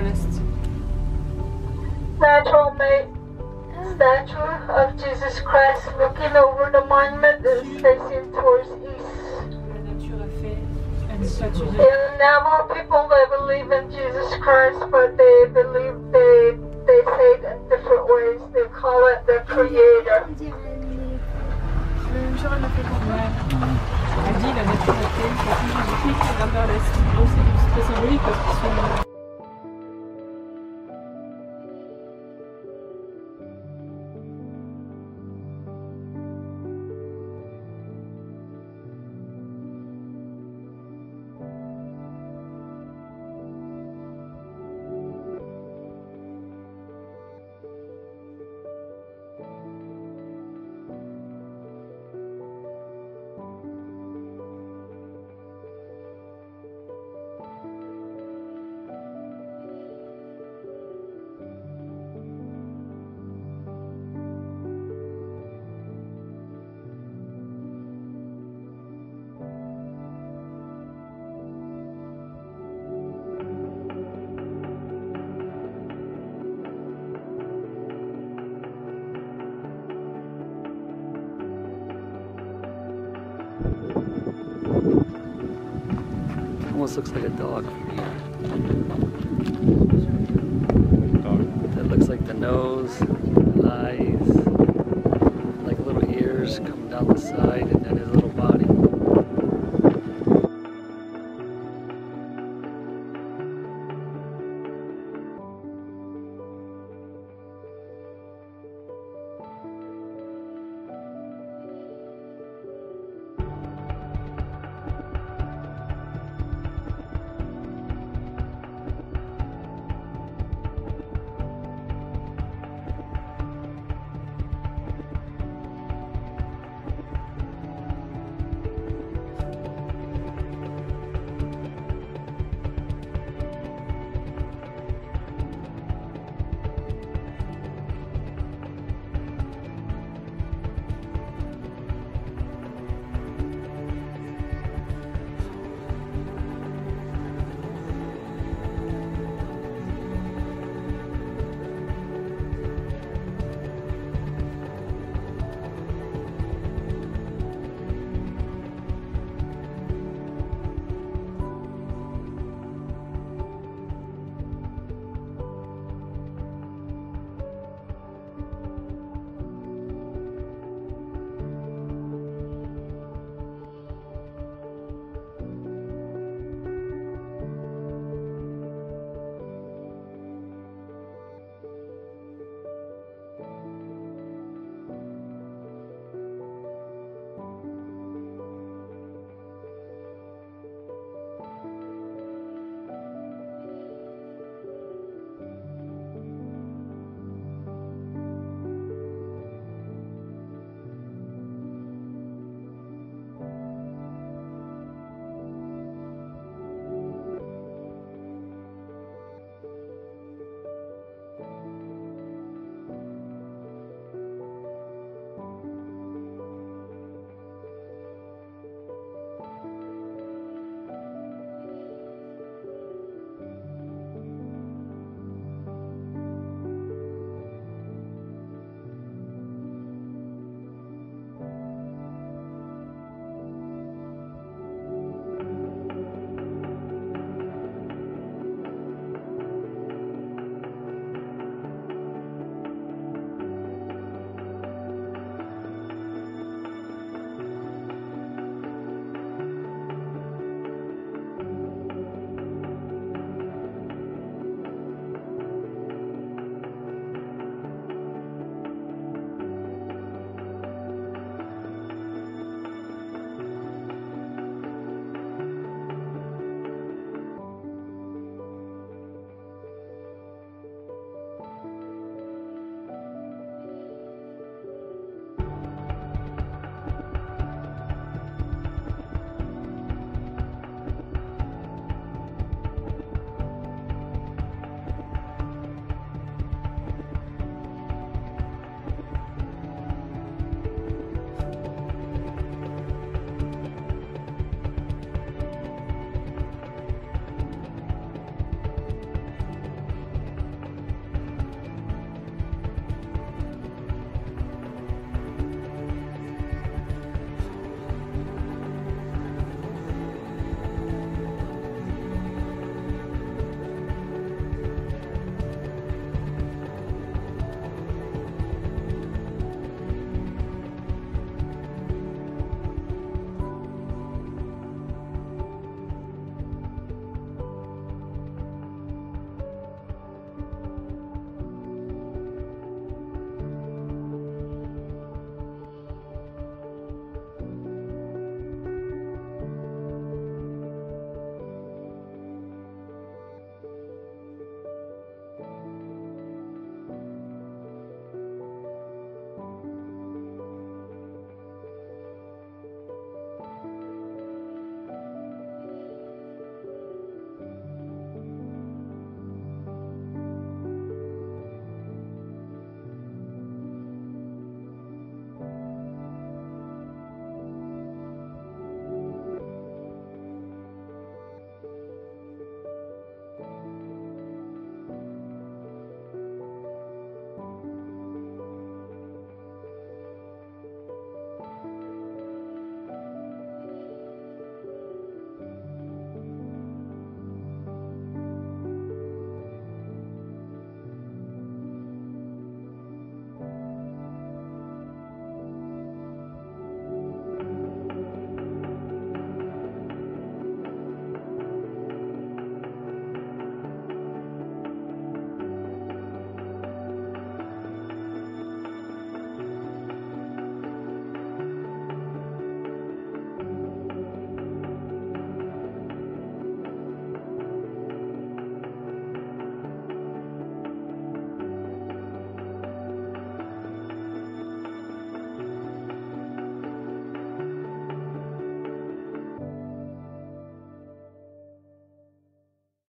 l'est. Natural-made statue of Jesus Christ looking over the monument is facing towards east. La nature a fait une statue de In Navajo people, they believe in Jesus Christ, but they believe they say it in different ways. They call it the Creator. Jean l'a fait pour moi. Elle dit la nature a fait une statue de Jésus-Christ qui regarde vers l'est. Donc c'est très symbolique parce qu'ils sont... Almost looks like a dog from here. That looks like the nose, eyes, like little ears coming down the side, and then his little